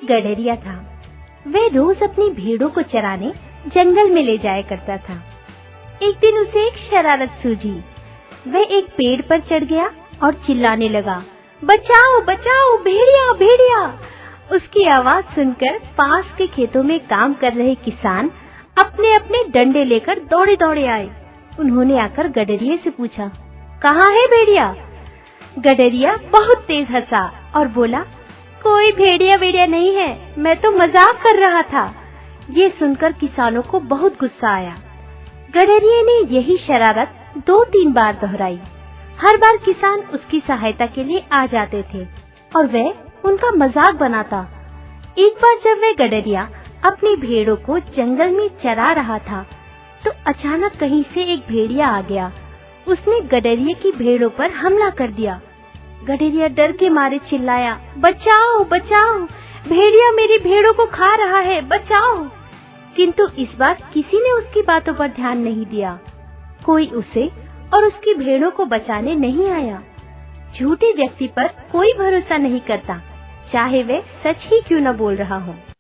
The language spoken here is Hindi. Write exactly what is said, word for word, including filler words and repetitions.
एक गडरिया था। वह रोज अपनी भेड़ों को चराने जंगल में ले जाया करता था। एक दिन उसे एक शरारत सूझी। वह एक पेड़ पर चढ़ गया और चिल्लाने लगा, बचाओ बचाओ, भेड़िया भेड़िया। उसकी आवाज सुनकर पास के खेतों में काम कर रहे किसान अपने अपने डंडे लेकर दौड़े दौड़े आए। उन्होंने आकर गडरिये से पूछा, कहाँ है भेड़िया? गडरिया बहुत तेज हंसा और बोला, कोई भेड़िया भेड़िया नहीं है, मैं तो मजाक कर रहा था। ये सुनकर किसानों को बहुत गुस्सा आया। गडरिये ने यही शरारत दो तीन बार दोहराई। हर बार किसान उसकी सहायता के लिए आ जाते थे और वह उनका मजाक बनाता। एक बार जब वह गडरिया अपनी भेड़ों को जंगल में चरा रहा था तो अचानक कहीं से एक भेड़िया आ गया। उसने गडरिये की भेड़ों पर हमला कर दिया। गडरिया डर के मारे चिल्लाया, बचाओ बचाओ, भेड़िया मेरी भेड़ों को खा रहा है, बचाओ। किंतु इस बार किसी ने उसकी बातों पर ध्यान नहीं दिया। कोई उसे और उसकी भेड़ों को बचाने नहीं आया। झूठे व्यक्ति पर कोई भरोसा नहीं करता, चाहे वह सच ही क्यों न बोल रहा हो।